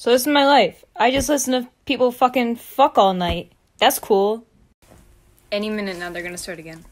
So this is my life. I just listen to people fucking fuck all night. That's cool. Any minute now, they're gonna start again.